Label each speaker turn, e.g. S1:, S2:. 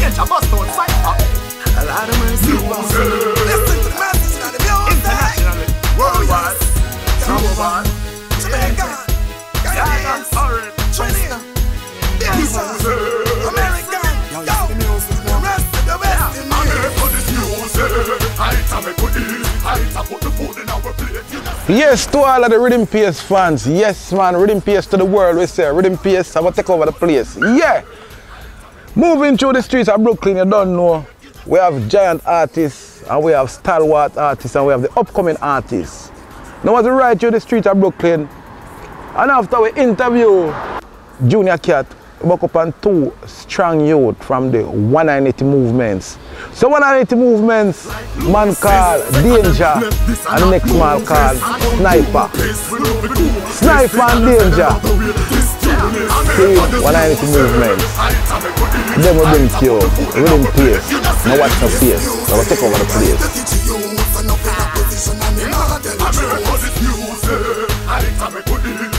S1: danger, bust out, fight up. A lot of mercy. Listen to the message of the music. Internationally, worldwide, global, Jamaican, Ghanaian, Trinidad, American, yo, the rest of the West in
S2: Yes, to all of the Riddimpace fans. Yes, man, Riddimpace to the world. We say Riddimpace, I'm going to take over the place. Yeah! Moving through the streets of Brooklyn, you don't know. We have giant artists, and we have stalwart artists, and we have the upcoming artists. Now, as we ride through the streets of Brooklyn, and after we interview Junior Cat, we buck up on two strong youth from the 190 movements. So 190 movements, man called Danger, and the next man called Sniper. Sniper and Danger. See, 190 movements. Then we bring to you, Riddimpace. Now watch the pace. So we'll take over the place.